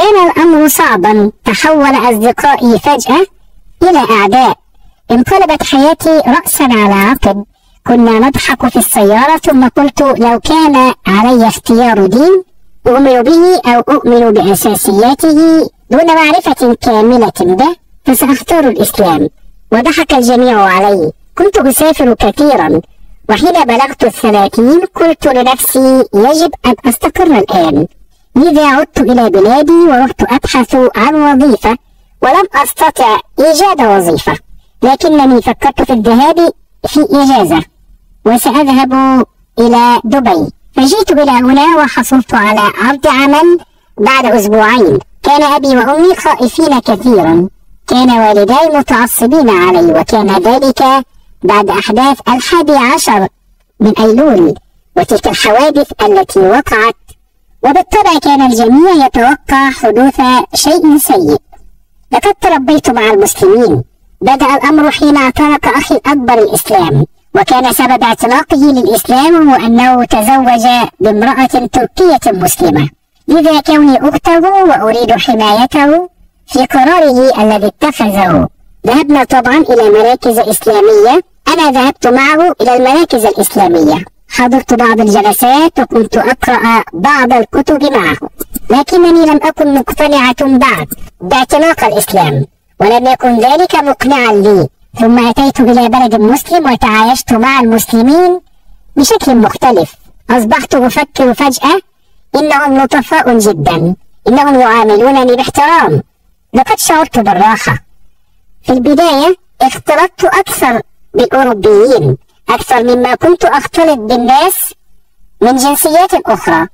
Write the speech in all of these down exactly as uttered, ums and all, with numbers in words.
كان الأمر صعبا، تحول أصدقائي فجأة إلى أعداء. انقلبت حياتي رأسا على عقب. كنا نضحك في السيارة، ثم قلت لو كان علي اختيار دين أؤمن به أو أؤمن بأساسياته دون معرفة كاملة به فسأختار الإسلام، وضحك الجميع علي. كنت أسافر كثيرا، وحين بلغت الثلاثين قلت لنفسي يجب أن أستقر الآن، لذا عدت إلى بلادي ورحت أبحث عن وظيفة، ولم أستطع إيجاد وظيفة، لكنني فكرت في الذهاب في إجازة وسأذهب إلى دبي، فجئت إلى هنا وحصلت على عرض عمل بعد أسبوعين. كان أبي وأمي خائفين كثيرا، كان والداي متعصبين علي، وكان ذلك بعد أحداث الحادي عشر من أيلول وتلك الحوادث التي وقعت، وبالطبع كان الجميع يتوقع حدوث شيء سيء. لقد تربيت مع المسلمين. بدأ الأمر حين اعتنق أخي الأكبر الإسلام، وكان سبب اعتناقه للإسلام هو أنه تزوج بامرأة تركية مسلمة، لذا كوني أخته وأريد حمايته في قراره الذي اتخذه. ذهبنا طبعا إلى مراكز إسلامية، أنا ذهبت معه إلى المراكز الإسلامية، حضرت بعض الجلسات وكنت أقرأ بعض الكتب معه، لكنني لم أكن مقتنعة بعد باعتناق الإسلام، ولم يكن ذلك مقنعا لي. ثم أتيت إلى بلد مسلم وتعايشت مع المسلمين بشكل مختلف. أصبحت أفكر فجأة إنهم لطفاء جدا، إنهم يعاملونني باحترام. لقد شعرت بالراحة. في البداية اختلطت أكثر بالأوروبيين أكثر مما كنت أختلط بالناس من جنسيات أخرى،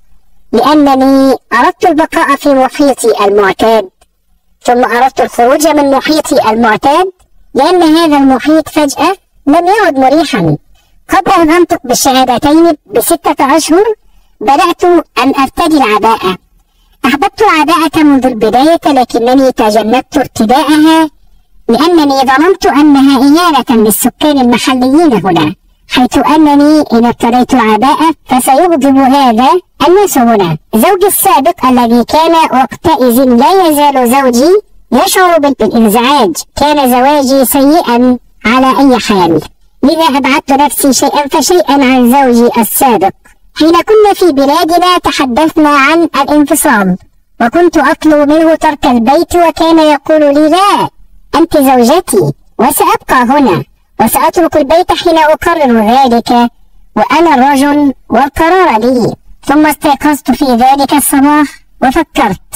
لأنني أردت البقاء في محيطي المعتاد، ثم أردت الخروج من محيطي المعتاد لأن هذا المحيط فجأة لم يعد مريحا. قبل أن أنطق بالشهادتين بستة أشهر بدأت أن أرتدي العباءة. أحببت العباءة منذ البداية، لكنني تجنبت ارتداءها لأنني ظننت أنها إهانة للسكان المحليين هنا، حيث أنني إن ارتديت العباءة فسيغضب هذا الناس هنا. زوجي السابق الذي كان وقتئذ لا يزال زوجي يشعر بالانزعاج، كان زواجي سيئا على أي حال، لذا أبعدت نفسي شيئا فشيئا عن زوجي السابق. حين كنا في بلادنا تحدثنا عن الانفصال، وكنت أطلب منه ترك البيت، وكان يقول لي لا، أنت زوجتي وسأبقى هنا وسأترك البيت حين أقرر ذلك، وأنا الرجل والقرار لي. ثم استيقظت في ذلك الصباح وفكرت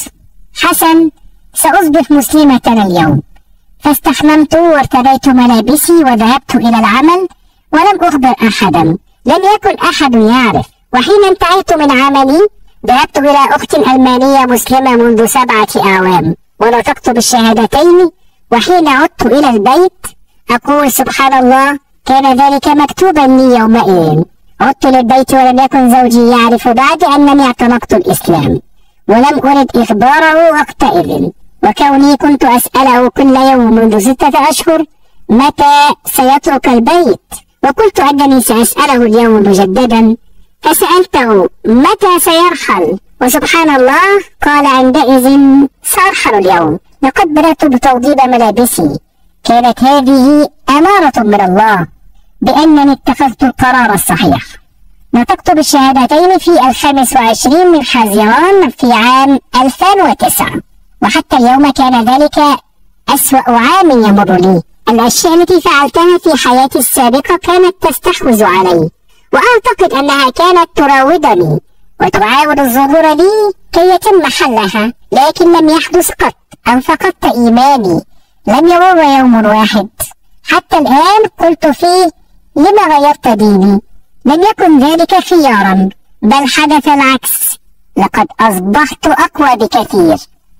حسن سأصبح مسلمة اليوم، فاستحممت وارتديت ملابسي وذهبت إلى العمل ولم أخبر أحدا، لم يكن أحد يعرف. وحين انتهيت من عملي ذهبت إلى أخت ألمانية مسلمة منذ سبعة أعوام ونطقت بالشهادتين، وحين عدت إلى البيت أقول سبحان الله كان ذلك مكتوبا لي يومئذ. عدت للبيت ولم يكن زوجي يعرف بعد أنني اعتنقت الإسلام، ولم أرد إخباره وقتئذ، وكوني كنت أسأله كل يوم منذ ستة أشهر متى سيترك البيت، وقلت أنني سأسأله اليوم مجددا، فسألته متى سيرحل، وسبحان الله قال عندئذ سأرحل اليوم. لقد بدأت بتوضيب ملابسي. كانت هذه أمارة من الله بأنني اتخذت القرار الصحيح. نطقت بالشهادتين في الخامس وعشرين من حزيران في عام ألفين وتسعة، وحتى اليوم كان ذلك أسوأ عام يمر لي. الأشياء التي فعلتها في حياتي السابقة كانت تستحوذ علي، وأعتقد أنها كانت تراودني وتعاود الظهور لي كي يتم حلها، لكن لم يحدث قط أن فقدت إيماني. لم يمر يوم واحد حتى الآن قلت فيه لما غيرت ديني. لم يكن ذلك خيارا، بل حدث العكس، لقد أصبحت أقوى بكثير.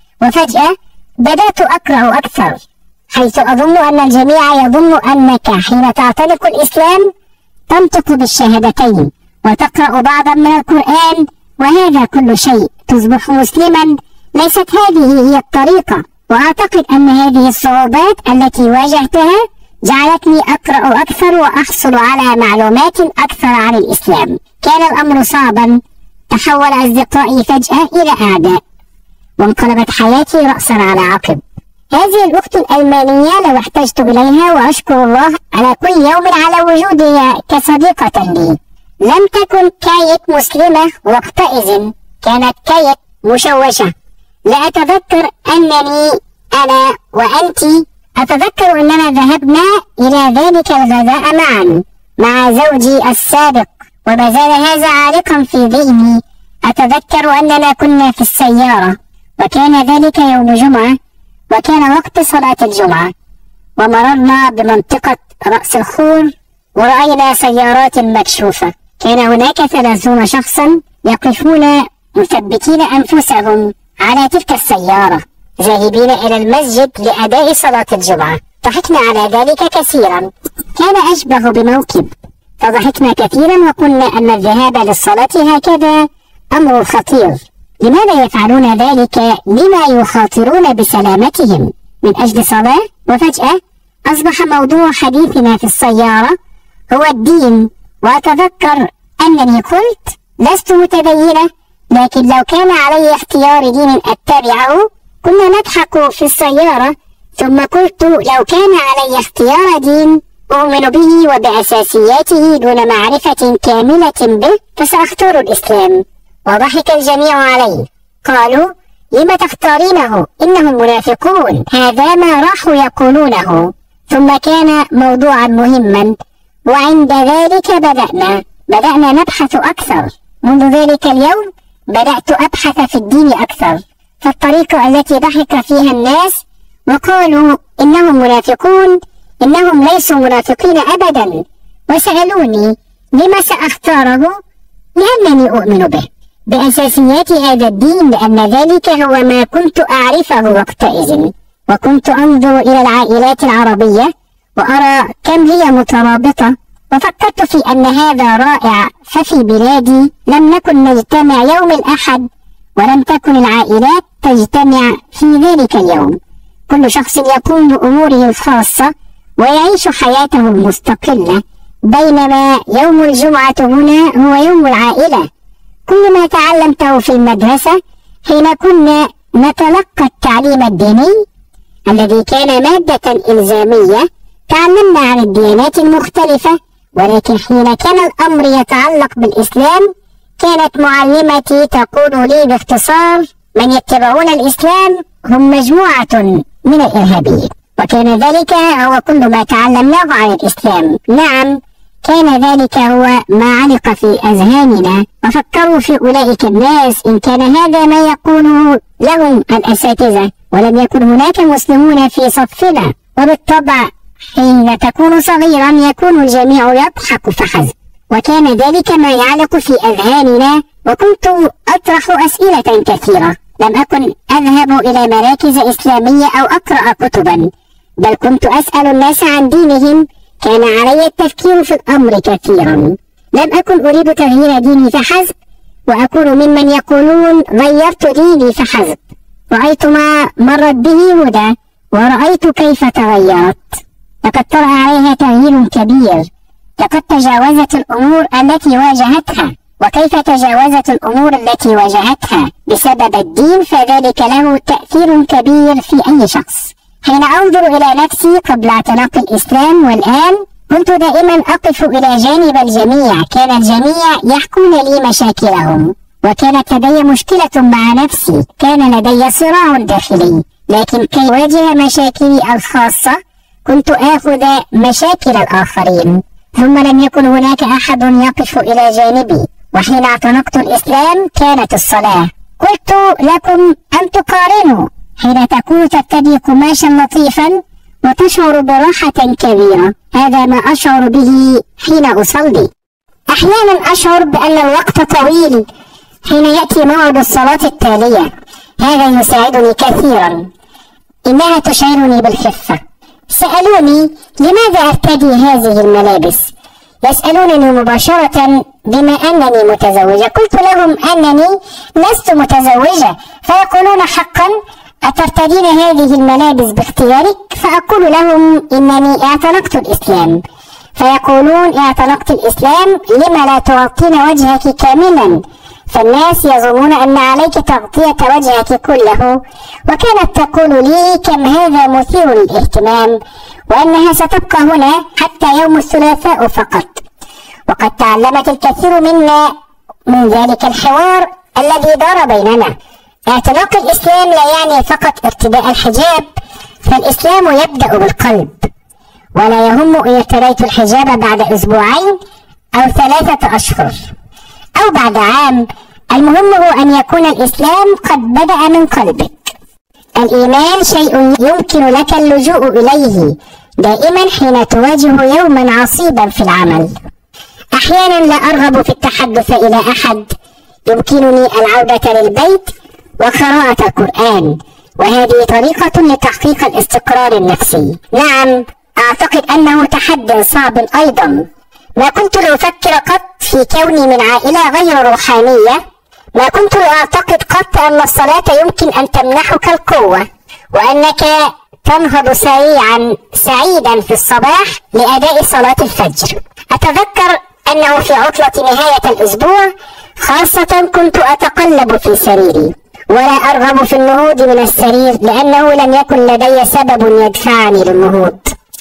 وفجأة بدأت أقرأ أكثر، حيث أظن أن الجميع يظن أنك حين تعتنق الإسلام تنطق بالشهادتين وتقرأ بعضا من القرآن وهذا كل شيء، تصبح مسلما. ليست هذه هي الطريقة، وأعتقد أن هذه الصعوبات التي واجهتها جعلتني أقرأ أكثر وأحصل على معلومات أكثر عن الإسلام. كان الأمر صعبا، تحول أصدقائي فجأة إلى أعداء، وانقلبت حياتي رأسا على عقب. هذه الأخت الألمانية لو احتجت إليها، وأشكر الله على كل يوم على وجودها كصديقة لي. لم تكن كايت مسلمة وقتئذ، كانت كايت مشوشة. لا أتذكر أنني أنا وأنت أتذكر أننا ذهبنا إلى ذلك الغداء معا مع زوجي السابق، وما زال هذا عالقا في ذهني. أتذكر أننا كنا في السيارة، وكان ذلك يوم جمعة، وكان وقت صلاة الجمعة، ومررنا بمنطقة رأس الخور ورأينا سيارات مكشوفة. كان هناك ثلاثون شخصا يقفون مثبتين أنفسهم على تلك السيارة ذاهبين إلى المسجد لأداء صلاة الجمعة. ضحكنا على ذلك كثيرا، كان أشبه بموكب، فضحكنا كثيرا وقلنا أن الذهاب للصلاة هكذا أمر خطير. لماذا يفعلون ذلك؟ لما يخاطرون بسلامتهم من أجل صلاة؟ وفجأة أصبح موضوع حديثنا في السيارة هو الدين. وأتذكر أنني قلت لست متدينة، لكن لو كان علي اختيار دين أتبعه كنا نضحك في السيارة. ثم قلت لو كان علي اختيار دين أؤمن به وبأساسياته دون معرفة كاملة به فسأختار الإسلام. وضحك الجميع علي، قالوا لم تختارينه؟ إنهم منافقون، هذا ما راحوا يقولونه. ثم كان موضوعا مهما، وعند ذلك بدأنا بدأنا نبحث أكثر. منذ ذلك اليوم بدأت أبحث في الدين أكثر، فالطريقة التي ضحك فيها الناس وقالوا إنهم منافقون، إنهم ليسوا منافقين أبدا، وسألوني لما سأختاره؟ لأنني أؤمن به بأساسيات هذا الدين، لأن ذلك هو ما كنت أعرفه وقتئذ. وكنت أنظر إلى العائلات العربية وأرى كم هي مترابطة، وفكرت في أن هذا رائع. ففي بلادي لم نكن نجتمع يوم الأحد، ولم تكن العائلات تجتمع في ذلك اليوم. كل شخص يقوم بأموره الخاصة ويعيش حياته المستقلة، بينما يوم الجمعة هنا هو يوم العائلة. كل ما تعلمته في المدرسة حين كنا نتلقى التعليم الديني الذي كان مادة إلزامية، تعلمنا عن الديانات المختلفة، ولكن حين كان الأمر يتعلق بالإسلام كانت معلمتي تقول لي باختصار: من يتبعون الإسلام هم مجموعة من الإرهابيين. وكان ذلك هو كل ما تعلمناه عن الإسلام. نعم، كان ذلك هو ما علق في أذهاننا، وفكروا في أولئك الناس إن كان هذا ما يقوله لهم الأساتذة ولم يكن هناك مسلمون في صفنا. وبالطبع حين تكون صغيرا يكون الجميع يضحك فحسب، وكان ذلك ما يعلق في أذهاننا. وكنت أطرح أسئلة كثيرة، لم أكن أذهب إلى مراكز إسلامية أو أقرأ كتبا، بل كنت أسأل الناس عن دينهم. كان علي التفكير في الأمر كثيرا، لم أكن أريد تغيير ديني فحسب، وأكون ممن يقولون غيرت ديني فحسب. رأيت ما مرت به هدى، ورأيت كيف تغيرت. لقد طرأ عليها تغيير كبير، لقد تجاوزت الأمور التي واجهتها. وكيف تجاوزت الأمور التي واجهتها بسبب الدين، فذلك له تأثير كبير في أي شخص. حين أنظر إلى نفسي قبل اعتناق الإسلام والآن، كنت دائما أقف إلى جانب الجميع. كان الجميع يحكون لي مشاكلهم، وكانت لدي مشكلة مع نفسي، كان لدي صراع داخلي، لكن كي أواجه مشاكلي الخاصة كنت آخذ مشاكل الآخرين، ثم لم يكن هناك أحد يقف إلى جانبي. وحين اعتنقت الإسلام كانت الصلاة. قلت لكم أن تقارنوا، حين تكون ترتدي قماشا لطيفا وتشعر براحة كبيرة، هذا ما أشعر به حين أصلي. أحيانا أشعر بأن الوقت طويل حين يأتي موعد الصلاة التالية، هذا يساعدني كثيرا، إنها تشعرني بالخفة. سألوني لماذا أرتدي هذه الملابس؟ يسألونني مباشرة بما أنني متزوجة. قلت لهم أنني لست متزوجة، فيقولون حقا أترتدين هذه الملابس باختيارك؟ فأقول لهم إنني اعتنقت الإسلام، فيقولون اعتنقت الإسلام لما لا تغطين وجهك كاملا؟ فالناس يظنون أن عليك تغطية وجهك كله، وكانت تقول لي كم هذا مثير للاهتمام، وأنها ستبقى هنا حتى يوم الثلاثاء فقط. وقد تعلمت الكثير منا من ذلك الحوار الذي دار بيننا. اعتناق الإسلام لا يعني فقط ارتداء الحجاب، فالإسلام يبدأ بالقلب، ولا يهم إن ارتديت الحجاب بعد أسبوعين أو ثلاثة أشهر أو بعد عام، المهم هو أن يكون الإسلام قد بدأ من قلبك. الإيمان شيء يمكن لك اللجوء إليه دائما حين تواجه يوما عصيبا في العمل. أحيانا لا أرغب في التحدث إلى أحد، يمكنني العودة للبيت وقراءة القرآن، وهذه طريقة لتحقيق الاستقرار النفسي. نعم، أعتقد أنه تحدي صعب أيضا. ما كنت لأفكر قط في كوني من عائلة غير روحانية، ما كنت لأعتقد قط أن الصلاة يمكن أن تمنحك القوة، وأنك تنهض سريعا سعيدا في الصباح لأداء صلاة الفجر. أتذكر أنه في عطلة نهاية الأسبوع خاصة كنت أتقلب في سريري، ولا أرغب في النهوض من السرير لأنه لم يكن لدي سبب يدفعني للنهوض.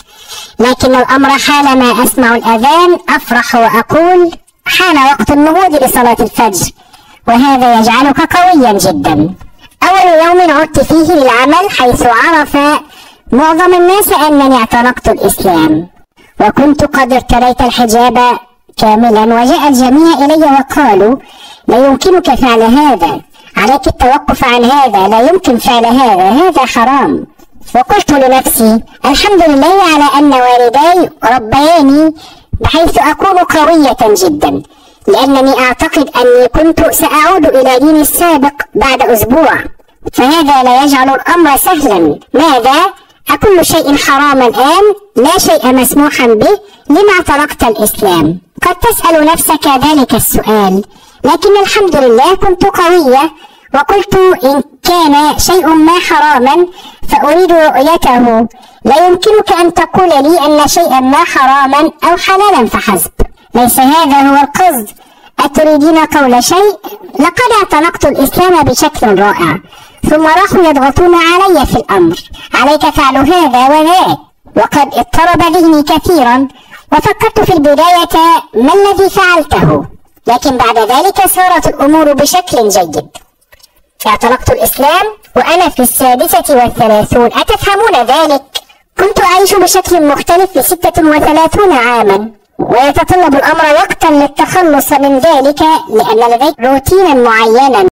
لكن الأمر حالما أسمع الأذان أفرح وأقول حان وقت النهوض لصلاة الفجر، وهذا يجعلك قويا جدا. أول يوم عدت فيه للعمل، حيث عرف معظم الناس أنني اعتنقت الإسلام، وكنت قد ارتديت الحجاب كاملا، وجاء الجميع إلي وقالوا لا يمكنك فعل هذا، عليك التوقف عن هذا، لا يمكن فعل هذا، هذا حرام. وقلت لنفسي الحمد لله على أن والدي ربياني بحيث أكون قوية جدا، لأنني أعتقد أني كنت سأعود إلى ديني السابق بعد أسبوع، فهذا لا يجعل الأمر سهلا. ماذا؟ أكل شيء حرام الآن؟ لا شيء مسموحا به؟ لما اعتنقت الإسلام؟ قد تسأل نفسك ذلك السؤال، لكن الحمد لله كنت قوية، وقلت إن كان شيء ما حراما فأريد رؤيته، لا يمكنك أن تقول لي أن شيئا ما حراما أو حلالا فحسب، ليس هذا هو القصد. أتريدين قول شيء؟ لقد اعتنقت الإسلام بشكل رائع، ثم راحوا يضغطون علي في الأمر، عليك فعل هذا وذاك، وقد اضطرب ذهني كثيرا، وفكرت في البداية ما الذي فعلته، لكن بعد ذلك سارت الأمور بشكل جيد. اعتنقت الإسلام وأنا في السادسة والثلاثون، أتفهمون ذلك؟ كنت أعيش بشكل مختلف لستة وثلاثون عاما، ويتطلب الأمر وقتا للتخلص من ذلك، لأن لديك روتينا معينا.